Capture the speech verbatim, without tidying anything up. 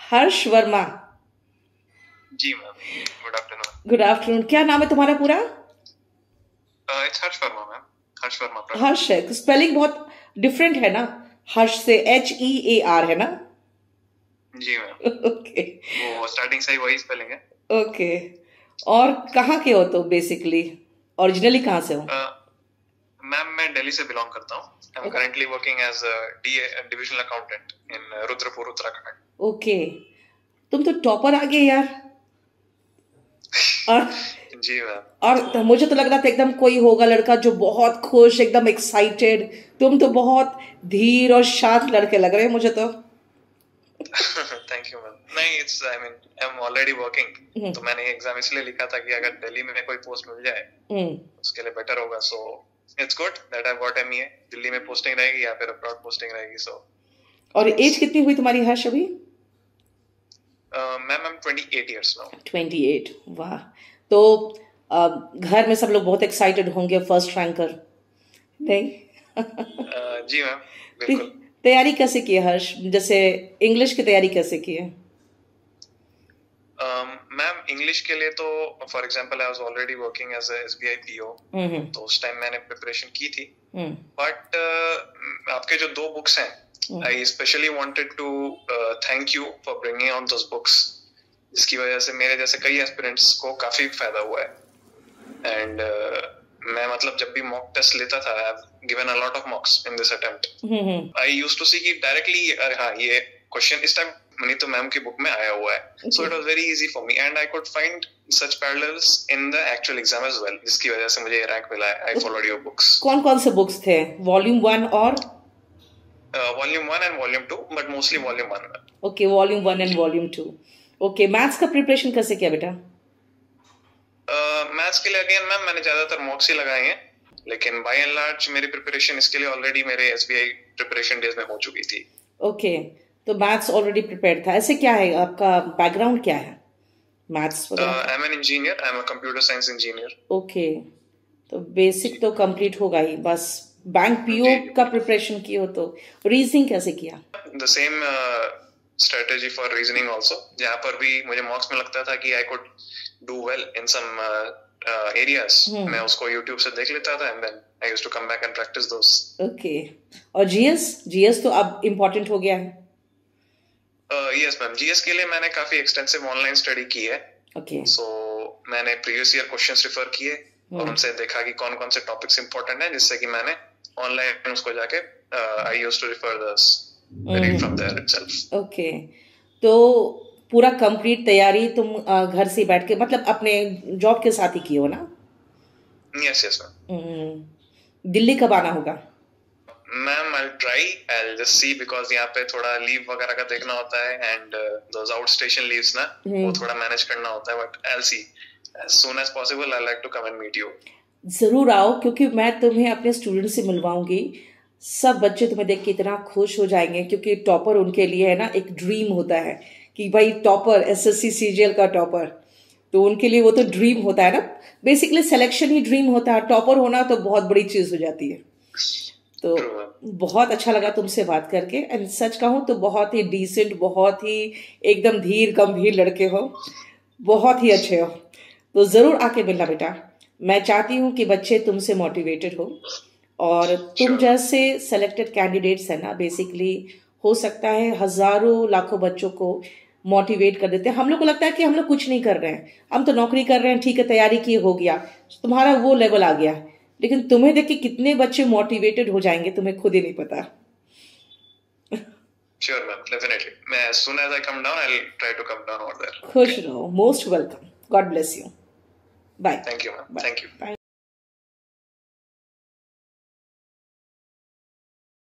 हर्ष वर्मा। जी ma'am. Good afternoon. Good afternoon. क्या नाम है तुम्हारा पूरा? It's Harsh Verma ma'am. हर्ष वर्मा प्रणव। हर्ष है, स्पेलिंग बहुत डिफरेंट है ना? हर्ष से एच ई ए आर है ना? जी मैम। ओके वो स्टार्टिंग से ही वही स्पेलिंग है। ओके। और कहाँ के हो तो बेसिकली, ओरिजिनली कहाँ से हो? मैम मैं दिल्ली से बिलोंग करता हूँ। I am currently working as divisional accountant in Rudrapur Uttarakhand. Okay, तुम तो टॉपर आ गए यार। और जी मैम। और तो मुझे तो लग रहा था एकदम कोई होगा लड़का जो बहुत खुश, एकदम एक्साइटेड। तुम तो बहुत धीर और शांत लड़के लग रहे हैं मुझे तो। Thank you ma'am. नहीं, it's I mean I am already working, तो मैंने एग्जाम इसलिए लिखा था कि अगर दिल्ली में कोई पोस्ट मिल जाए उसके लिए बेटर होगा। So it's good that I got MEA. Delhi में पोस्टिंग रहेगी या फिर अब्रॉड पोस्टिंग रहेगी। सो और एज कितनी हुई तुम्हारी हर्ष अभी? Ma'am I am twenty eight years now. Twenty eight, वाह। तो अ, घर में सब लोग बहुत एक्साइटेड होंगे फर्स्ट रैंकर, नहीं? uh, जी मैम बिल्कुल। तैयारी कैसे की है हर्ष? जैसे इंग्लिश की तैयारी कैसे की है? मैम इंग्लिश के लिए तो for example I was already working as a SBI PO, तो उस टाइम मैंने प्रिपरेशन की थी। बट uh, आपके जो दो बुक्स हैं, I specially wanted to thank you for bringing out those books, जिसकी वजह से मेरे जैसे कई एस्पिरेंट्स को काफी फायदा हुआ है। एंड uh, मैं मतलब जब भी मॉक टेस्ट लेता था, I have given a lot of mocks in this attempt. I used to see कि डायरेक्टली हाँ ये क्वेश्चन इस टाइम नीतू मैम की बुक में आया हुआ है। So it was very easy for me and I could find such parallels in the actual exam as well, जिसकी वजह से मुझे रैंक मिला है। I followed your books. कौन कौन से बुक्स थे? वॉल्यूम वन और volume one and volume two, but mostly volume one. Okay, volume one and volume two. Okay, maths का प्रिपरेशन कैसे किया बेटा? मैथ्स uh, के लिए अगेन मैम मैंने ज्यादातर मॉक्स ही लगाए हैं, लेकिन बाय एंड लार्ज मेरी प्रिपरेशन इसके लिए ऑलरेडी मेरे एसबीआई प्रिपरेशन डेज में हो चुकी थी। ओके okay, तो मैथ्स ऑलरेडी प्रिपेयर्ड था। ऐसे क्या है आपका बैकग्राउंड, क्या है मैथ्स वगैरह? I am an engineer, I am a computer science engineer. Okay, तो बेसिक तो कंप्लीट होगा ही। बस बैंक पीओ का प्रिपरेशन किए हो तो रीजनिंग कैसे किया? The same strategy for reasoning also, जहाँ पर भी मुझे मॉक्स में लगता था कि I could do well in some areas, मैं उसको यूट्यूब से देख लेता था and then I used to come back and practise those. Okay, और जीएस? जीएस तो अब इम्पोर्टेंट हो गया है। यस मैम, जीएस के लिए मैंने काफी एक्सटेंसिव ऑनलाइन स्टडी की है। ओके, सो मैंने प्रीवियस ईयर क्वेश्चंस रेफर किए और उनसे देखा कि कौन कौन से टॉपिक्स इंपॉर्टेंट हैं, जिससे कि मैंने ऑनलाइन उसको जाके I used to refer this read from there itself. Okay, तो पूरा कंप्लीट तैयारी तुम uh, घर से बैठ के, मतलब अपने जॉब के साथ ही की हो ना? Yes yes ma'am. दिल्ली कब आना होगा? Ma'am I try, I just see, because यहाँ पे थोड़ा लीव वगैरह का देखना होता है and those outstation leaves ना, वो थोड़ा मैनेज करना होता है। But I will see as soon as possible, I like to come and meet you. जरूर आओ, क्योंकि मैं तुम्हें अपने स्टूडेंट से मिलवाऊंगी। सब बच्चे तुम्हें देख के इतना खुश हो जाएंगे, क्योंकि टॉपर उनके लिए है ना एक ड्रीम होता है कि भाई टॉपर, एसएससी सीजीएल का टॉपर, तो उनके लिए वो तो ड्रीम होता है ना। बेसिकली सिलेक्शन ही ड्रीम होता है, टॉपर होना तो बहुत बड़ी चीज हो जाती है। तो बहुत अच्छा लगा तुमसे बात करके। एंड सच कहूँ तो बहुत ही डिसेंट, बहुत ही एकदम धीर गंभीर लड़के हो, बहुत ही अच्छे हो। तो जरूर आके मिलना बेटा। मैं चाहती हूँ कि बच्चे तुमसे मोटिवेटेड हो, और तुम जैसे सेलेक्टेड कैंडिडेट्स है ना, बेसिकली हो सकता है हजारों लाखों बच्चों को मोटिवेट कर देते हैं। हम लोग को लगता है कि हम लोग कुछ नहीं कर रहे हैं, हम तो नौकरी कर रहे हैं, ठीक है तैयारी की हो गया, तुम्हारा वो लेवल आ गया। लेकिन तुम्हें देख के कितने बच्चे मोटिवेटेड हो जाएंगे तुम्हें खुद ही नहीं पता। Sure ma'am, definitely. As soon as I come down, I'll try to come down over there. खुश रहो, most welcome. God bless you. Bye. Thank you ma'am. Thank you. Bye.